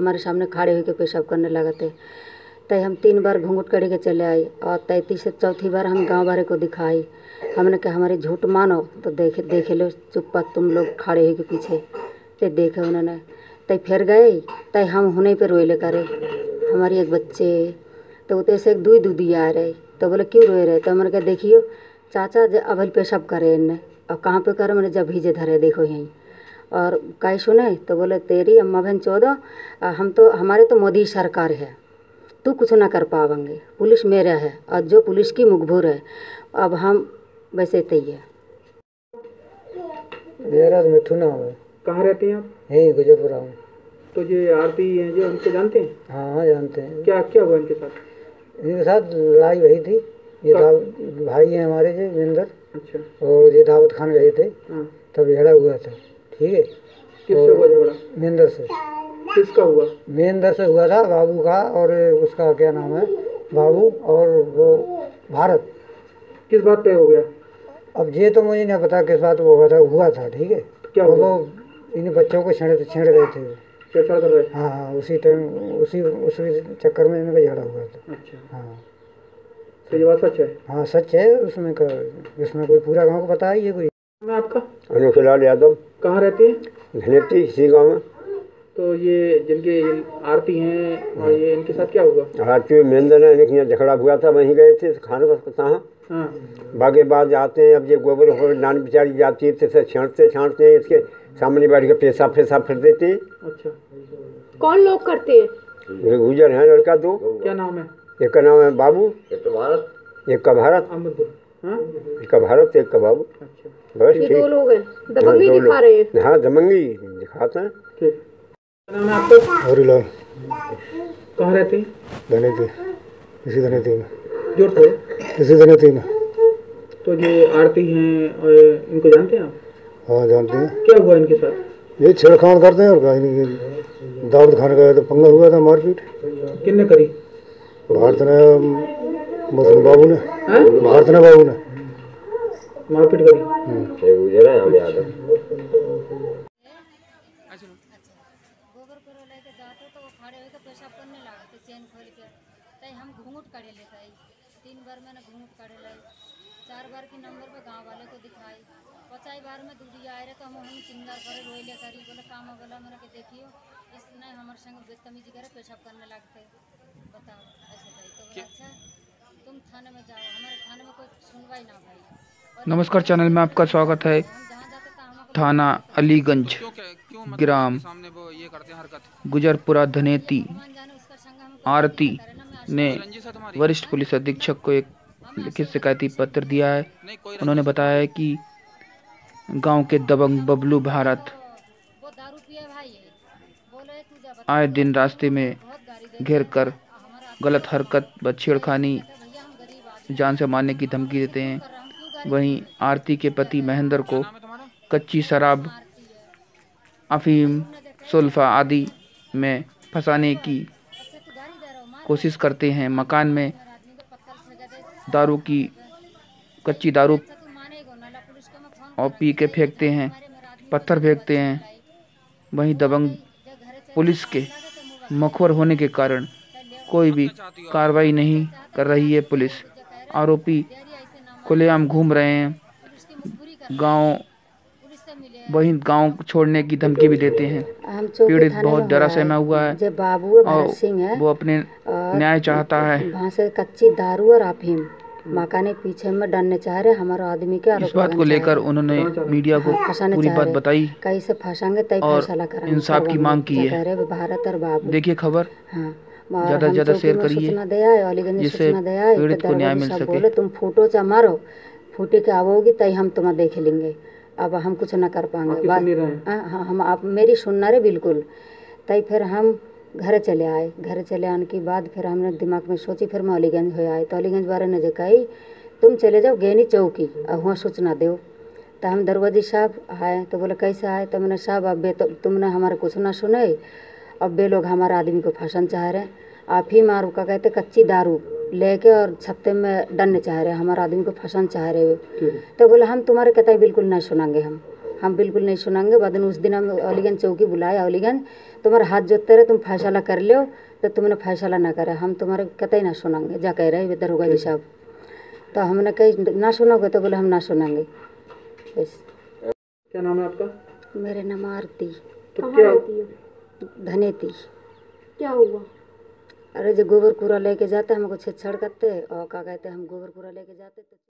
हमारे सामने खड़े होकर पेशाब करने लगे थे। तय हम 3 बार घूंघट कड़ी के चले आए और 33 से चौथी बार हम गांव वाले को दिखाई। हमने कहा हमारी झूठ मानो तो देखे लो चुप्पा तुम लोग खड़े हो के पीछे। ते देखे उन्होंने तय फिर गए। तय हम होने पे रोए ले करे हमारी एक बच्चे तो उतने से एक दूधी आ रहे तो बोले क्यों रोए रहे। तो मैंने कहा देखियो चाचा अभल पेशाब करे इनने और कहाँ पे करे मैंने जब भीजे धरे देखो यहीं और कई सुने तो बोले तेरी अम्मा बहन 14 हम तो हमारे तो मोदी सरकार है तू कुछ ना कर पावेंगे पुलिस मेरा है और जो पुलिस की मुखबूर है अब हम वैसे तय है। मेरा मिठू नाम है। कहाँ रहते हैं आप? यहीं गुजरपुरा हूँ। तो ये आरती हैं जो उनको जानते हैं? हाँ जानते हैं। क्या क्या हुआ इनके साथ? इनके साथ लड़ाई हुई थी। ये भाई हैं हमारे जो विंदर। अच्छा। और ये दावत खान गए थे तब झगड़ा हुआ था। ठीक है। किससे हुआ झगड़ा? मेंदर से। किसका हुआ? मेंदर से हुआ था बाबू का और उसका क्या नाम है बाबू और वो भारत। किस बात पे हो गया? अब ये तो मुझे नहीं पता किस बात वो हुआ था। ठीक है। क्या हुआ? वो इन बच्चों को छेड़ रहे थे। छेड़छाड़ कर रहे? हाँ उसी टाइम उसी चक्कर में इनका झगड़ा हुआ था। अच्छा। हाँ तो ये बात सच है? हाँ सच है। उसमें कोई पूरा गांव को पता है। ये कोई मैं आपका अनुखिलाल यादव। कहाँ रहते हैं? धनेती इसी गाँव में। तो ये जिनके आरती हैं और ये इनके साथ क्या हुआ? आरती में मेंदर है इनके यहाँ झगड़ा हुआ था वहीं गए थे खाने का कहाँ। हाँ। बागे बाद आते हैं अब ये गोबर नान बेचारी जाती है तो छाँटते हैं इसके सामने बैठ के पेशाब फिर देते हैं। अच्छा। कौन लोग करते हैं? ये गुजर है लड़का 2। क्या नाम है? एक का नाम है बाबू एक का भारत हाँ? एक का भारत एक का बाबू। अच्छा। बस ये ठीक। 2 लोग हैं दबंगी दिखा रहे हैं। हाँ दबंगी दिखाते हैं। ठीक। क्या नाम है आपका? हरिलाल। कहाँ रहते हैं? धनेती इसी धनेती में। जोर से। इसी धनेती में। तो ये आरती हैं और इनको जानते हैं आप? हाँ जानते हैं। क्या हुआ इनके साथ? ये छेड़खान करते हैं और कहीं नहीं। दावत खाने गए तो पंगा हुआ था मारपीट। किसने करी? भारत ने मुस्लिम बाबू ने। भारत ने बाबू ने मारपीट करी? गुजर है हम यादव। गोबर को लेके जाते तो वो खड़े होकर पेशाब करने लगे थे चैन खोल के। तय हम घूंघट काढ़े लेते आई 3 बार मैंने घूंघट काढ़े लाई 4 बार के नंबर पे गांव वाले को दिखाई 5 बार में दूधी आए रहे तो हम चिंगार करे रोई ले करी बोले काम बोला मैंने कि देखियो इसने हमारे संग बदतमीजी करे पेशाब करने लगते बताओ ऐसे कही तो बोला अच्छा तुम थाने में जाओ हमारे थाने में कोई सुनवाई ना भाई। नमस्कार चैनल में आपका स्वागत है। थाना अलीगंज ग्राम गुजरपुरा धनेती आरती ने वरिष्ठ पुलिस अधीक्षक को एक लिखित शिकायती पत्र दिया है। उन्होंने बताया है कि गांव के दबंग बबलू भारत आए दिन रास्ते में घेर कर गलत हरकत व छेड़खानी जान से मारने की धमकी देते हैं। वहीं आरती के पति महेंद्र को कच्ची शराब अफीम सुल्फा आदि में फंसाने की कोशिश करते हैं। मकान में दारू की कच्ची दारू और पी के फेंकते हैं पत्थर फेंकते हैं। वहीं दबंग पुलिस के मुखबिर होने के कारण कोई भी कार्रवाई नहीं कर रही है पुलिस। आरोपी खुलेआम घूम रहे हैं गांव वहीं गांव छोड़ने की धमकी भी देते हैं। पीड़ित बहुत डरा सहमा हुआ है और वो अपने न्याय चाहता है। वहाँ से कच्ची दारू और अफीम मकाने पीछे में डालने चाह रहे हमारे आदमी के। इस बात को लेकर उन्होंने मीडिया को पूरी बात बताई कैसे फंसाएंगे तय फैसला करेंगे। इंसाफ की मांग की है। भारत और बाबू देखिए खबर ज्यादा से ज्यादा शेयर करिए जिससे पीड़ित को न्याय मिल सके। बोले तुम फूटो चा मारो फूटे के आओगी तय हम तुम्हें देख लेंगे अब हम कुछ ना कर पाएंगे। हाँ हम आप मेरी सुनना रे बिल्कुल। तय फिर हम घर चले आए। घर चले आने के बाद फिर हमने दिमाग में सोची फिर मैं अलीगंज हो आए तो अलीगंज वाले ने जो कही तुम चले जाओ गेनी चौकी और वहाँ सूचना दो। तो हम दरवाजे साहब आए तो बोले कैसे आए तो मैंने साहब अब बे तो तुमने हमारे कुछ ना सुने अब बे लोग हमारे आदमी को फंसन चाह रहे आप ही मारू का कहते कच्ची दारू लेके और छत्ते में डरने चाह रहे हमारे आदमी को फंसन चाह रहे। तो बोले हम तुम्हारे कतई बिल्कुल नहीं सुनाएंगे हम बिल्कुल नहीं सुनेंगे। बाद में उस दिन हम अलीगंज चौकी बुलाए, अलीगंज तुम्हारे हाथ जोतते रहे, तुम फैसला कर लो, तो तुमने फैसला ना करा, हम तुम्हारे कतई ना सुनेंगे, जा कह रहे दरोगा जी साहब। तो हमने कही ना सुनोगे, तो बोले हम ना सुनेंगे। बस। क्या नाम है आपका? मेरे नाम आरती तो कहाँ क्या रहती हो? धनेती। क्या हुआ? अरे जो गोबर कूड़ा लेके जाते हमको छेड़छाड़ करते, और क्या कहते हम गोबर कूड़ा लेके जाते तो